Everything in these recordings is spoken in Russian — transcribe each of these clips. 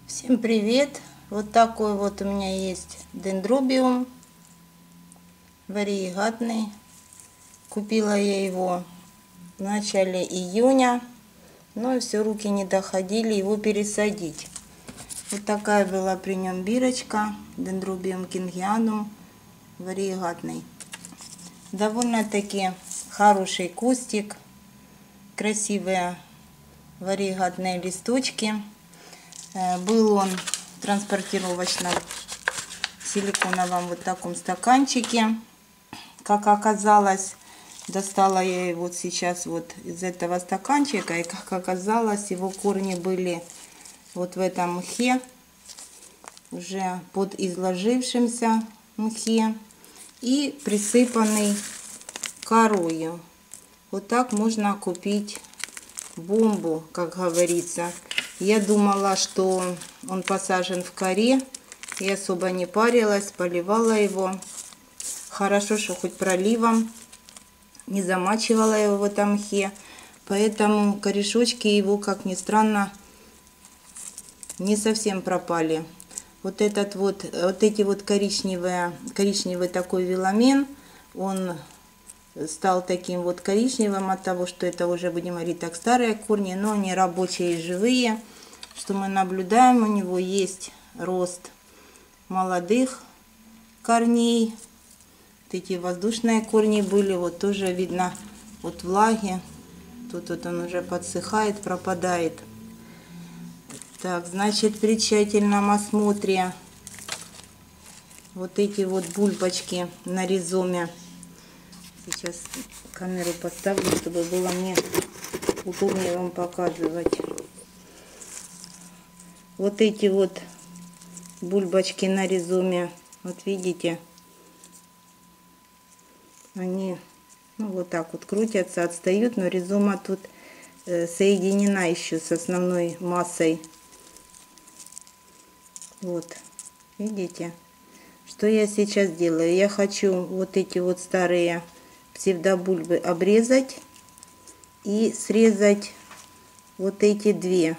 Всем привет! Вот такой вот у меня есть дендробиум варигатный. Купила я его в начале июня, но все, руки не доходили его пересадить. Вот такая была при нем бирочка, дендробиум кингианум варигатный. Довольно-таки хороший кустик, красивые варигатные листочки. Был он в транспортировочном силиконовом вот таком стаканчике. Как оказалось, достала я его вот сейчас вот из этого стаканчика. И как оказалось, его корни были вот в этом мхе, уже под изложившимся мхе и присыпанный корою. Вот так можно купить бомбу, как говорится. Я думала, что он посажен в коре, и особо не парилась, поливала его. Хорошо, что хоть проливом, не замачивала его в этом мхе, поэтому корешочки его, как ни странно, не совсем пропали. Вот эти вот коричневый такой виламен, он стал таким вот коричневым от того, что это уже, будем говорить так, старые корни, но они рабочие и живые. Что мы наблюдаем, у него есть рост молодых корней. Вот эти воздушные корни были, вот тоже видно от влаги. Тут вот он уже подсыхает, пропадает. Так, значит, при тщательном осмотре вот эти вот бульбочки на ризоме. Сейчас камеру поставлю, чтобы было мне удобнее вам показывать. Вот эти вот бульбочки на ризоме, вот видите, они вот так вот крутятся, отстают, но ризома тут соединена еще с основной массой. Вот, видите, что я сейчас делаю? Я хочу вот эти вот старые псевдобульбы обрезать и срезать вот эти две.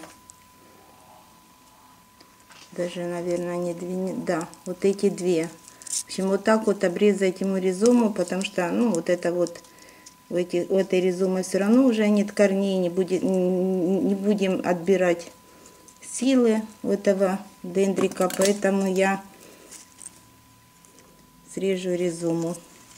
Даже, наверное, не две, да, вот эти две. В общем, вот так вот обрезать ему ризому, потому что, ну, вот это вот, у этой ризомы все равно уже нет корней, не будем отбирать силы у этого дендрика, поэтому я срежу ризому.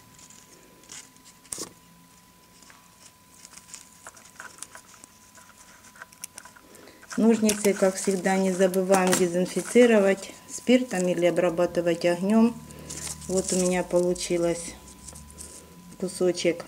Ножницы, как всегда, не забываем дезинфицировать спиртом или обрабатывать огнем. Вот у меня получилось кусочек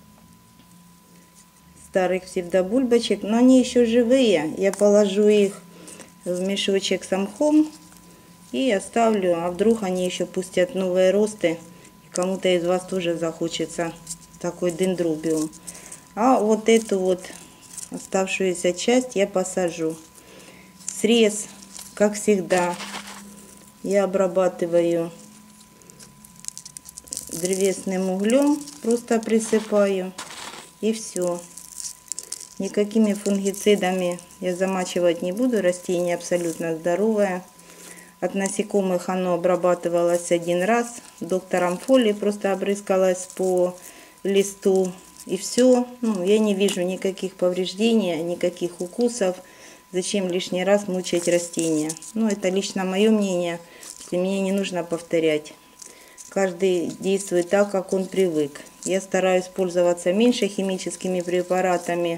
старых псевдобульбочек, но они еще живые. Я положу их в мешочек с мхом и оставлю, а вдруг они еще пустят новые росты. Кому-то из вас тоже захочется такой дендробиум. А вот эту вот оставшуюся часть я посажу. Срез, как всегда, я обрабатываю древесным углем, просто присыпаю, и все. Никакими фунгицидами я замачивать не буду, растение абсолютно здоровое. От насекомых оно обрабатывалось один раз, доктором Фоли просто обрызгалось по листу. И все, ну, я не вижу никаких повреждений, никаких укусов. Зачем лишний раз мучать растения? Ну, это лично мое мнение, если мне не нужно повторять. Каждый действует так, как он привык. Я стараюсь пользоваться меньше химическими препаратами.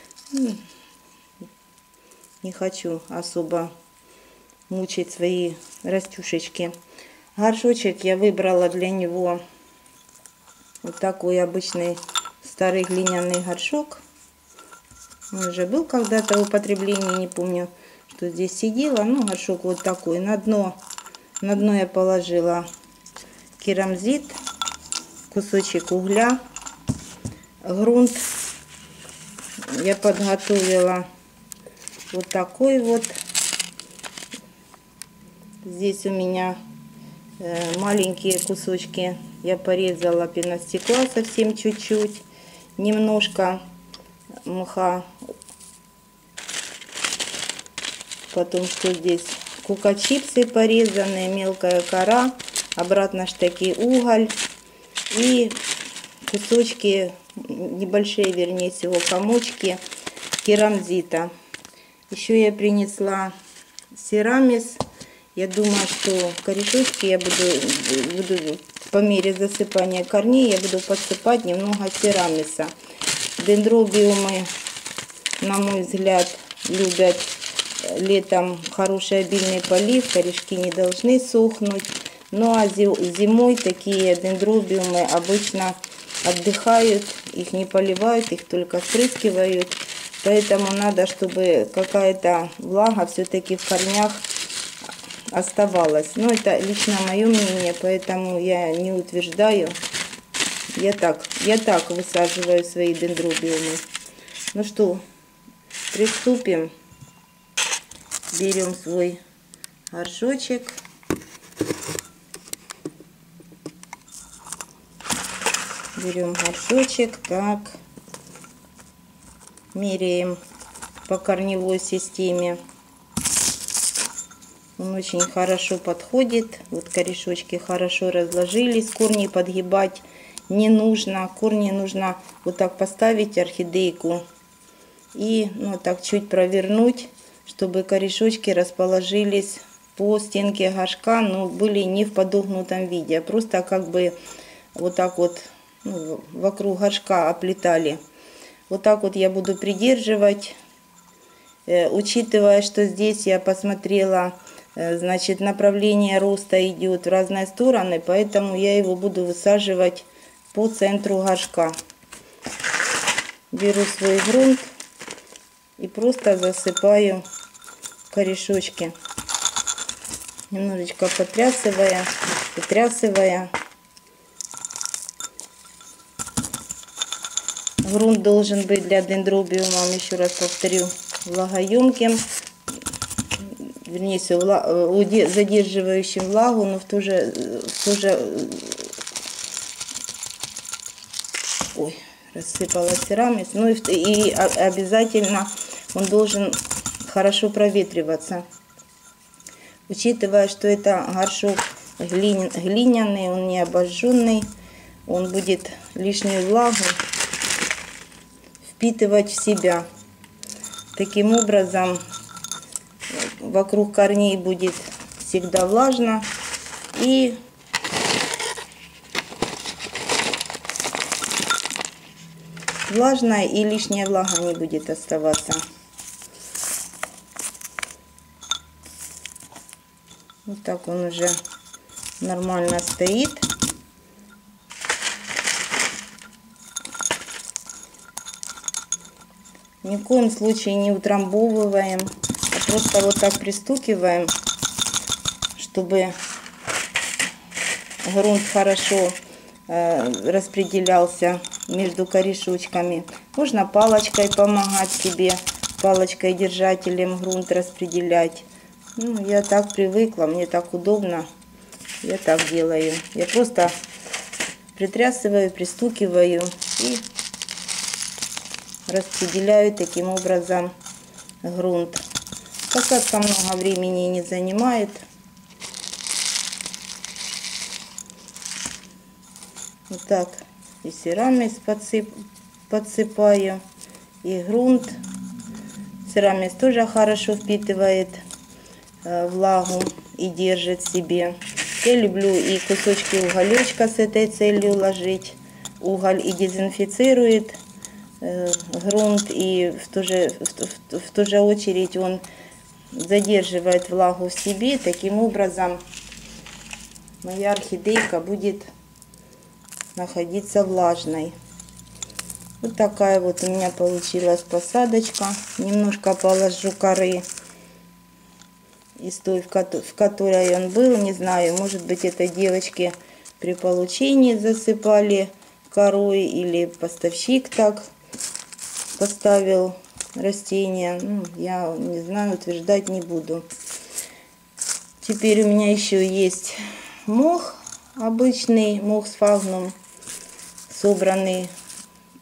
Не хочу особо мучить свои растюшечки. Горшочек я выбрала для него вот такой обычный старый глиняный горшок. Он уже был когда-то в употреблении, не помню, что здесь сидела. Ну, горшок вот такой. На дно я положила керамзит, кусочек угля, грунт. Я подготовила вот такой вот. Здесь у меня маленькие кусочки. Я порезала пеностекла совсем чуть-чуть. Немножко мха. Потом что здесь? кука-чипсы порезанные, мелкая кора, обратно штыки уголь и кусочки, небольшие, вернее всего, комочки керамзита. Еще я принесла серамис. Я думаю, что корешочки я буду по мере засыпания корней, я буду подсыпать немного серамиса. Дендробиумы, на мой взгляд, любят летом хороший обильный полив, корешки не должны сохнуть. Ну а зимой такие дендробиумы обычно отдыхают, их не поливают, их только спрыскивают. Поэтому надо, чтобы какая-то влага все-таки в корнях оставалась. Но это лично мое мнение, поэтому я не утверждаю. Я так высаживаю свои дендробиумы. Ну что, приступим. Берем свой горшочек. Берем горшочек, так, меряем по корневой системе. Он очень хорошо подходит. Вот корешочки хорошо разложились. Корни подгибать не нужно. Корни нужно вот так поставить, орхидейку, и так чуть провернуть, чтобы корешочки расположились по стенке горшка, но были не в подогнутом виде, а просто как бы вот так вот вокруг горшка оплетали. Вот так вот я буду придерживать, учитывая, что здесь я посмотрела, значит, направление роста идет в разные стороны, поэтому я его буду высаживать по центру горшка. Беру свой грунт и просто засыпаю корешочки, немножечко потрясывая. Грунт должен быть для дендробиумов, еще раз повторю, влагоемким, вернее, задерживающим влагу, но в то же рассыпалась керамис. Ну и обязательно он должен хорошо проветриваться. Учитывая, что это горшок глиняный, он не обожженный, он будет лишнюю влагу впитывать в себя. Таким образом, вокруг корней будет всегда влажно, и лишняя влага не будет оставаться. Вот так он уже нормально стоит. Ни в коем случае не утрамбовываем, а просто вот так пристукиваем, чтобы грунт хорошо распределялся между корешочками. Можно палочкой помогать себе, палочкой-держателем грунт распределять. Ну, я так привыкла, мне так удобно, я так делаю. Я просто притрясываю, пристукиваю и распределяю таким образом грунт. Посадка много времени не занимает. Вот так и серамис подсыпаю, и грунт. Серамис тоже хорошо впитывает влагу и держит себе. Я люблю и кусочки уголечка с этой целью ложить. Уголь и дезинфицирует грунт, и в ту же очередь он задерживает влагу в себе. Таким образом моя орхидейка будет находиться влажной. Вот такая вот у меня получилась посадочка. Немножко положу коры из той, в которой он был. Не знаю, может быть, это девочки при получении засыпали корой, или поставщик так поставил растения. Ну, я не знаю, утверждать не буду. Теперь у меня еще есть мох, обычный мох сфагнум, собранный в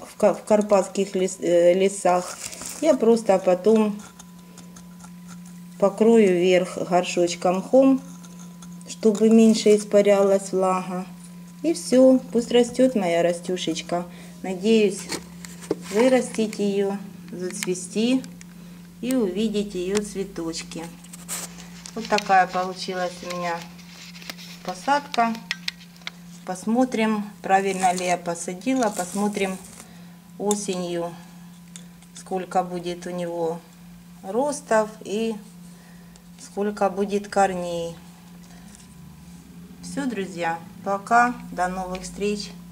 карпатских лесах. Я просто потом покрою вверх горшочком мхом, чтобы меньше испарялась влага. И все, пусть растет моя растюшечка. Надеюсь вырастить ее, зацвести и увидеть ее цветочки. Вот такая получилась у меня посадка. Посмотрим, правильно ли я посадила. Посмотрим осенью, сколько будет у него ростов и сколько будет корней. Все, друзья, пока, до новых встреч.